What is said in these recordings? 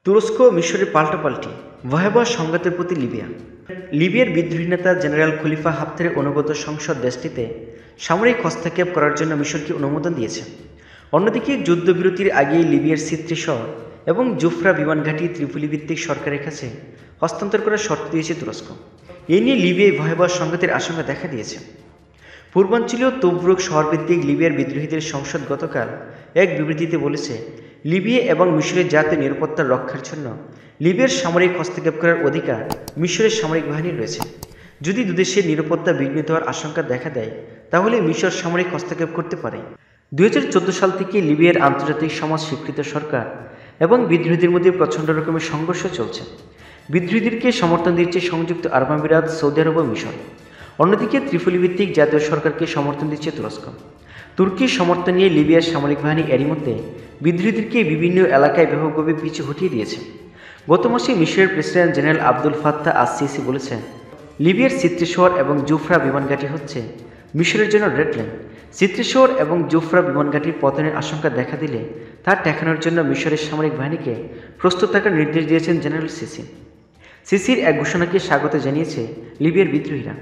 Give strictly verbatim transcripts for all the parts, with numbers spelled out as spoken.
তুরস্ক ও মিশরের পাল্টাপাল্টি ভয়াবহ সংঘাতের প্রতি লিবিয়া। লিবিয়ার বিদ্রোহী নেতা জেনারেল খলিফা হাফতারের অনুগত সংসদ দেশটিতে সামরিক হস্তক্ষেপ করার জন্য মিশরকে অনুমোদন দিয়েছে। অন্যদিকে যুদ্ধবিরতির আগেই লিবিয়ার সিত্রি শহর এবং জুফরা বিমানঘাঁটি ত্রিপোলি ভিত্তিক সরকারের কাছে হস্তান্তর করার শর্ত দিয়েছে তুরস্ক। এ নিয়ে লিবিয়ায় ভয়াবহ সংঘাতের আশঙ্কা দেখা দিয়েছে। পূর্বাঞ্চলীয় তোবরুক শহরভিত্তিক লিবিয়ার বিদ্রোহীদের সংসদ গতকাল এক বিবৃতিতে বলেছে, লিবিয়া এবং মিশরের জাতীয় নিরাপত্তা রক্ষার জন্য লিবিয়ার সামরিক হস্তক্ষেপ করার অধিকার মিশরের সামরিক বাহিনীর রয়েছে। যদি দুদেশের নিরাপত্তা বিঘ্নিত হওয়ার আশঙ্কা দেখা দেয় তাহলে মিশর সামরিক হস্তক্ষেপ করতে পারে। দুই হাজার চোদ্দ সাল থেকে লিবিয়ার আন্তর্জাতিক সমাজ স্বীকৃত সরকার এবং বিদ্রোহীদের মধ্যে প্রচণ্ড রকমের সংঘর্ষ চলছে। বিদ্রোহীদেরকে সমর্থন দিচ্ছে সংযুক্ত আরব আমিরাত, সৌদি আরব ও মিশর। অন্যদিকে ত্রিপোলি ভিত্তিক জাতীয় সরকারকে সমর্থন দিচ্ছে তুরস্ক। তুর্কির সমর্থন নিয়ে লিবিয়ার সামরিক বাহিনী এরই মধ্যে বিদ্রোহীদেরকে বিভিন্ন এলাকায় ব্যাপকভাবে পিছু হটিয়ে দিয়েছে। গত মাসে মিশরের president general Abdul Fattah al Sisi বলেছেন, লিবিয়ার সিত্রি শহর এবং জুফরা বিমানঘাঁটি হচ্ছে মিশরের জন্য রেড লাইন। সিত্রি শহর এবং জুফরা বিমানঘাঁটির পতনের আশঙ্কা দেখা দিলে তা ঠেকানোর জন্য মিশরের সামরিক বাহিনীকে প্রস্তুত থাকার নির্দেশ দিয়েছেন জেনারেল সিসি। সিসির এক ঘোষণাকে স্বাগত জানিয়েছে লিবিয়ার বিদ্রোহীরা।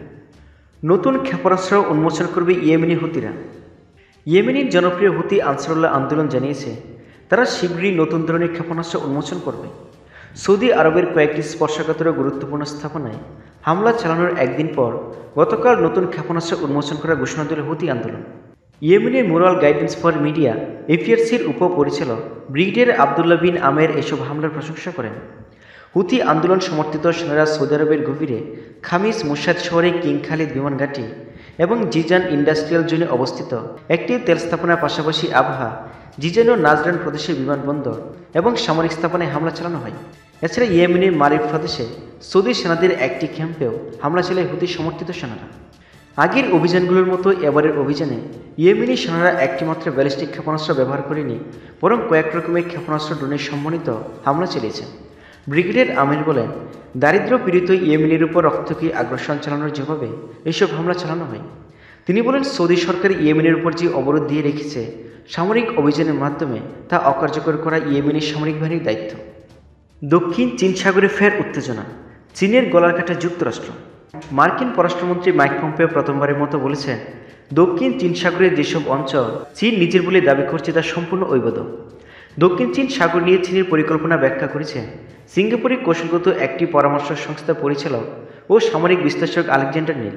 নতুন ক্ষেপণাস্ত্র উন্মোচন করবে ইয়েমেনি হুতিরা। ইয়েমেনির জনপ্রিয় হুতি আনসারুল্লাহ আন্দোলন জানিয়েছে তারা শীঘ্রই নতুন ধরনের ক্ষেপণাস্ত্র উন্মোচন করবে। সৌদি আরবের কয়েকটি স্পর্শকাতর গুরুত্বপূর্ণ স্থাপনায় হামলা চালানোর একদিন পর গতকাল নতুন ক্ষেপণাস্ত্র উন্মোচন করার ঘোষণা দিল হুতি আন্দোলন। ইয়েমেনের মোরাল গাইডেন্স ফর মিডিয়া এফিআরসির উপপরিচালক ব্রিগেডিয়ার আবদুল্লাহ বিন আমের এসব হামলার প্রশংসা করেন। হুতি আন্দোলন সমর্থিত সেনারা সৌদি আরবের গভীরে খামিস মুশাদ শহরে কিং খালিদ বিমানঘাঁটি এবং জিজান ইন্ডাস্ট্রিয়াল জোনে অবস্থিত একটি তেল স্থাপনার পাশাপাশি আবহা, জিজান ও নাজরান প্রদেশের বিমানবন্দর এবং সামরিক স্থাপনায় হামলা চালানো হয়। এছাড়া ইয়েমেনের মারিব প্রদেশে সৌদি সেনাদের একটি ক্যাম্পেও হামলা চালায় হুতি সমর্থিত সেনারা। আগের অভিযানগুলোর মতো এবারের অভিযানে ইয়েমেনি সেনারা একটিমাত্র ব্যালিস্টিক ক্ষেপণাস্ত্র ব্যবহার করেনি, বরং কয়েক রকমের ক্ষেপণাস্ত্র ড্রোনের সমন্বিত হামলা চালিয়েছে। ব্রিগেডিয়ার আমির বলেন, দারিদ্র পীড়িত ইয়েমেনের উপর রক্তকে আগ্রাসন চালানোর জবাবে এইসব হামলা চালানো হয়। তিনি বলেন, সৌদি সরকার ইয়েমেনের উপর যে অবরোধ দিয়ে রেখেছে, সামরিক অভিযানের মাধ্যমে তা অকার্যকর করা ইয়েমেনের সামরিক বাহিনীর দায়িত্ব। দক্ষিণ চীন সাগরে ফের উত্তেজনা, চীনের গলার কাটা যুক্তরাষ্ট্র। মার্কিন পররাষ্ট্রমন্ত্রী মাইক পম্পেও প্রথমবারের মতো বলেছেন, দক্ষিণ চীন সাগরের যেসব অঞ্চল চীন নিজের বলে দাবি করছে তা সম্পূর্ণ অবৈধ। দক্ষিণ চীন সাগর নিয়ে চীনের পরিকল্পনা ব্যাখ্যা করেছেন সিঙ্গাপুরের কৌশলগত একটি পরামর্শ সংস্থা পরিচালক ও সামরিক বিশ্লেষক আলেকজান্ডার নীল।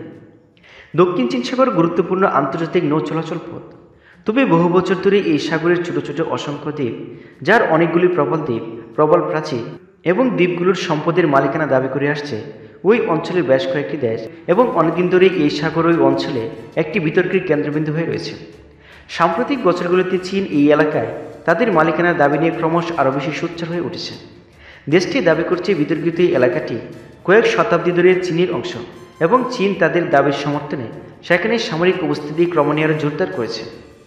দক্ষিণ চীন সাগর গুরুত্বপূর্ণ আন্তর্জাতিক নৌ চলাচল পথ। তবে বহু বছর ধরে এই সাগরের ছোট ছোট অসংখ্য দ্বীপ, যার অনেকগুলি প্রবল দ্বীপ, প্রবল প্রাচীর এবং দ্বীপগুলোর সম্পদের মালিকানা দাবি করে আসছে ওই অঞ্চলের বেশ কয়েকটি দেশ, এবং অনেকদিন ধরে এই সাগর ওই অঞ্চলে একটি বিতর্কের কেন্দ্রবিন্দু হয়ে রয়েছে। সাম্প্রতিক বছরগুলোতে চীন এই এলাকায় তাদের মালিকানার দাবি নিয়ে ক্রমশ আরও বেশি সোচ্চার হয়ে উঠেছে। দেশটি দাবি করছে বিতর্কিত এই এলাকাটি কয়েক শতাব্দী ধরে চীনের অংশ, এবং চীন তাদের দাবির সমর্থনে সেখানে সামরিক উপস্থিতি ক্রমণীয় জোরদার করেছে।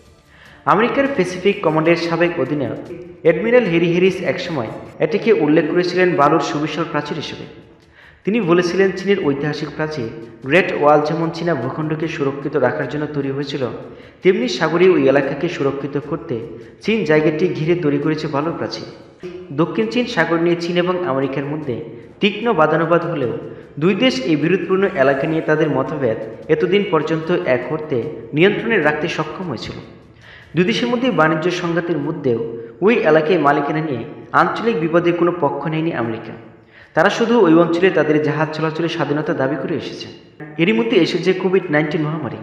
আমেরিকার প্যাসিফিক কমান্ডের সাবেক অধিনায়ক অ্যাডমিরাল হ্যারি হ্যারিস একসময় এটিকে উল্লেখ করেছিলেন বালুর সুবিশাল প্রাচীর হিসেবে। তিনি বলেছিলেন, চীনের ঐতিহাসিক প্রাচীর গ্রেট ওয়াল যেমন চীনা ভূখণ্ডকে সুরক্ষিত রাখার জন্য তৈরি হয়েছিল, তেমনি সাগরীয় ওই এলাকাকে সুরক্ষিত করতে চীন জায়গাটি ঘিরে তৈরি করেছে বালুর প্রাচীর। দক্ষিণ চীন সাগর নিয়ে চীন এবং আমেরিকার মধ্যে তীক্ষ্ণ বাদানুবাদ হলেও দুই দেশ এই বিরোধপূর্ণ এলাকা নিয়ে তাদের মতভেদ এতদিন পর্যন্ত এক করতে নিয়ন্ত্রণে রাখতে সক্ষম হয়েছিল। দুই দেশের মধ্যে বাণিজ্য সংঘাতের মধ্যেও ওই এলাকায় মালিকানা নিয়ে আঞ্চলিক বিবাদে কোনো পক্ষ নেয়নি আমেরিকা। তারা শুধু ওই অঞ্চলে তাদের জাহাজ চলাচলের স্বাধীনতা দাবি করে এসেছে। এরই মধ্যে এসেছে কোভিড নাইন্টিন মহামারী।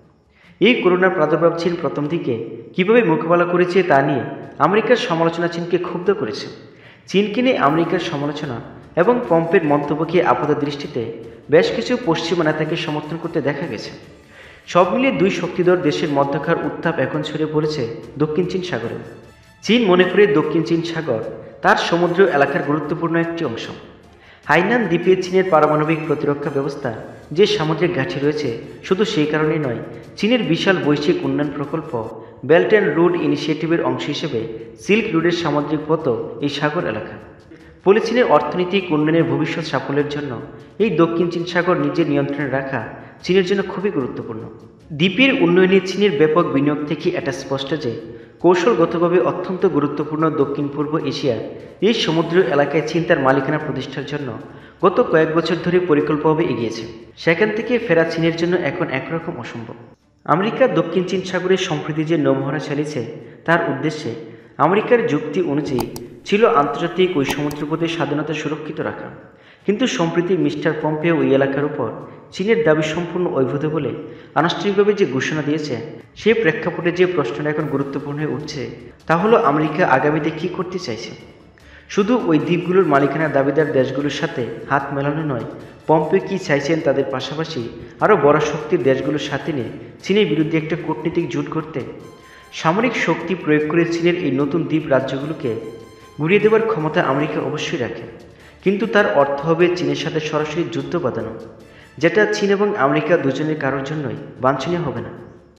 এই করোনার প্রাদুর্ভাব চীন প্রথম দিকে কীভাবে মোকাবেলা করেছে তা নিয়ে আমেরিকার সমালোচনা চীনকে ক্ষুব্ধ করেছে। চীনকে নিয়ে আমেরিকার সমালোচনা এবং পম্পের মন্তব্যকে আপাত দৃষ্টিতে বেশ কিছু পশ্চিমা নেতাকে সমর্থন করতে দেখা গেছে। সব মিলিয়ে দুই শক্তিধর দেশের মধ্যকার উত্তাপ এখন ছড়িয়ে পড়েছে দক্ষিণ চীন সাগরে। চীন মনে করে দক্ষিণ চীন সাগর তার সমুদ্র এলাকার গুরুত্বপূর্ণ একটি অংশ। হাইনান দ্বীপে চীনের পারমাণবিক প্রতিরক্ষা ব্যবস্থা যে সামুদ্রিক ঘাঁটি রয়েছে, শুধু সেই কারণেই নয়, চীনের বিশাল বৈশ্বিক উন্নয়ন প্রকল্প বেল্ট অ্যান্ড রোড ইনিশিয়েটিভের অংশ হিসেবে সিল্ক রোডের সামুদ্রিক পথও এই সাগর এলাকা। ফলে চীনের অর্থনৈতিক উন্নয়নের ভবিষ্যৎ সাফল্যের জন্য এই দক্ষিণ চীন সাগর নিজের নিয়ন্ত্রণে রাখা চীনের জন্য খুবই গুরুত্বপূর্ণ। দ্বীপের উন্নয়নে চীনের ব্যাপক বিনিয়োগ থেকে এটা স্পষ্ট যে কৌশলগতভাবে অত্যন্ত গুরুত্বপূর্ণ দক্ষিণ পূর্ব এশিয়ার এই সমুদ্র এলাকায় চীন তার মালিকানা প্রতিষ্ঠার জন্য গত কয়েক বছর ধরে পরিকল্পিতভাবে এগিয়েছে। সেখান থেকে ফেরা চীনের জন্য এখন একরকম অসম্ভব। আমেরিকা দক্ষিণ চীন সাগরের সম্প্রতি যে নৌমহড়া চালিয়েছে তার উদ্দেশ্যে আমেরিকার যুক্তি অনুযায়ী ছিল আন্তর্জাতিক ওই সমুদ্রপথের স্বাধীনতা সুরক্ষিত রাখা। কিন্তু সম্প্রতি মিস্টার পম্পেও ওই এলাকার উপর চীনের দাবি সম্পূর্ণ অবৈধ বলে আনুষ্ঠানিকভাবে যে ঘোষণা দিয়েছে, সেই প্রেক্ষাপটে যে প্রশ্নটা এখন গুরুত্বপূর্ণ হয়ে উঠছে তা হলো আমেরিকা আগামীতে কী করতে চাইছে। শুধু ওই দ্বীপগুলোর মালিকানার দাবিদার দেশগুলোর সাথে হাত মেলানো নয়, পম্পে কি চাইছেন তাদের পাশাপাশি আরও বড় শক্তির দেশগুলোর সাথে নিয়ে চীনের বিরুদ্ধে একটা কূটনীতিক জোট করতে। সামরিক শক্তি প্রয়োগ করে চীনের এই নতুন দ্বীপ রাজ্যগুলোকে গুড়িয়ে দেওয়ার ক্ষমতা আমেরিকা অবশ্যই রাখে, কিন্তু তার অর্থ হবে চীনের সাথে সরাসরি যুদ্ধ বাঁধানো, যেটা চীন এবং আমেরিকা দুজনের কারোর জন্যই বাঞ্ছনীয় হবে না।